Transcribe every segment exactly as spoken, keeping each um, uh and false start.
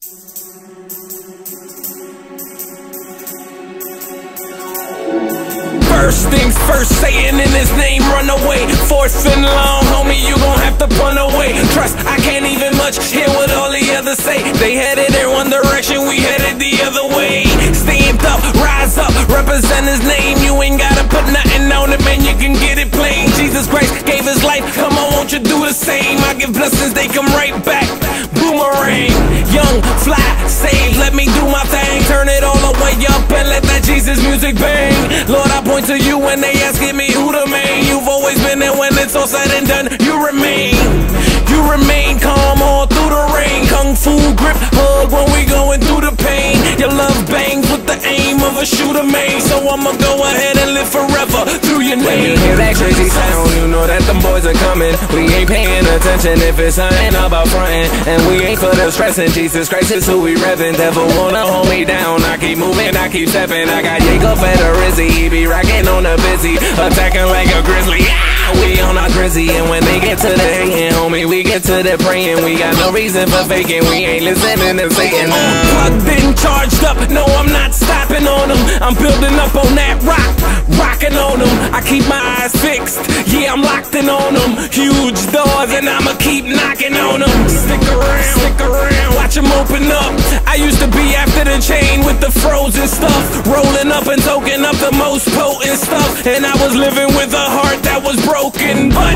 First things first, saying in his name, run away. Fourth and long, homie, you gon' have to run away. Trust, I can't even much hear what all the others say. They headed in one direction, we headed the other way. Stand up, rise up, represent his name. You ain't gotta put nothing on it, man, you can get it plain. Jesus Christ gave his life, come on, won't you do the same? I give blessings, they come right back. Boomerang, young, fly, save, let me do my thing. Turn it all the way up and let that Jesus music bang. Lord, I point to you when they asking me who the main. You've always been there when it's all said and done. You remain, you remain calm all through the rain. Kung Fu grip, hug when we going through the pain. Your love bangs with the aim of a shooter main. So I'ma go ahead and live forever through your name. When you hear that crazy sound, you know that them boys are coming. We ain't paying attention if it's something about frontin'. And we ain't for the stressing. Jesus Christ is who we revvin'. Devil wanna hold me down, I keep moving, I keep stepping. I got Jacob Federizzi, he be rockin' on the busy, attacking like a grizzly. Yeah, we on our grizzly. And when they get to the hating, homie, we get to the praying. We got no reason for faking, we ain't listening to Satan. uh. Plugged in, charged up, no I'm not stopping on them. I'm building up on that rock, rocking on them. I keep my eyes fixed, yeah I'm locked in on them. Huge doors and I'ma keep knocking on them. Stick around, stick around, watch them open up. I used to be after the chain with the frozen stuff, rolling up and toking up the most potent stuff. And I was living with a heart that was broken, but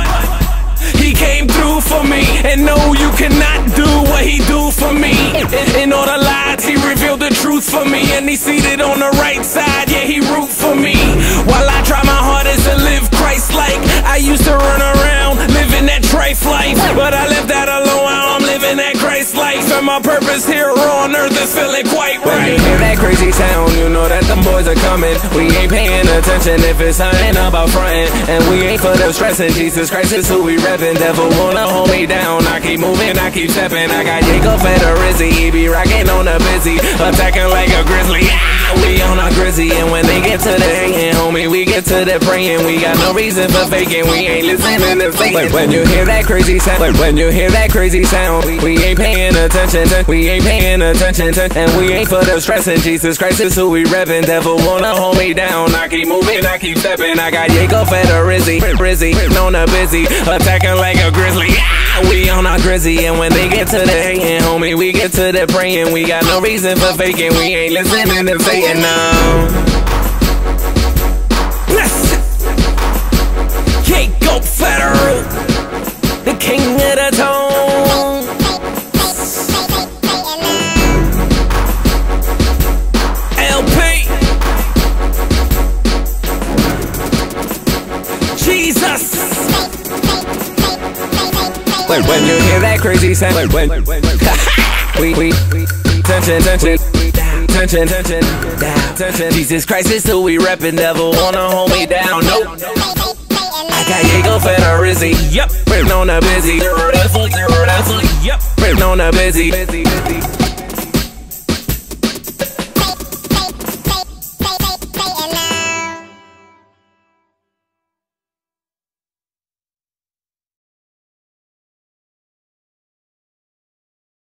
he came through for me. And no, you cannot do what he do for me. In all the lies, he revealed the truth for me. And he seated on the right side, yeah, he root for me. While I try my hardest to live Christ-like, I used to run around living that trife life, but I left that alone, now I'm living that Christ life. And my purpose here on earth is feeling quite right. When you hear that crazy sound, you know that them boys are coming. We ain't paying attention if it's something about frontin'. And we ain't for the stressing. Jesus Christ is who we revvin'. Devil wanna hold me down, I keep moving, I keep stepping. I got Jacob Federizzi, he be rockin' on the busy, attacking like a grizzly. Yeah, we on our grizzly. And when they get to the hating, homie, we get to the praying. We got no reason for faking, we ain't listening to Satan. When you hear that crazy sound, when you hear that crazy sound, we ain't paying attention, we ain't paying attention. And we ain't for the stressing. Jesus Christ is who we revvin'. Devil wanna hold me down, I keep moving, I keep stepping. I got Jacob Federizzi, Rizzy, on the busy, attacking like a grizzly. Yeah, we on our grizzly. And when they get to the hating, homie, we get to the praying. We got no reason for faking, we ain't listening to Satan, no. Bless it, Jacob Federal, the king of the tone. L P, Jesus. When, when you hear that crazy sound, when, when, we, we, tension, tension, tension, tension, tension. Jesus Christ is who we reppin'. Devil wanna hold me down, nope. I got Jacob Federizzi, yep, on the busy, yep, on the busy.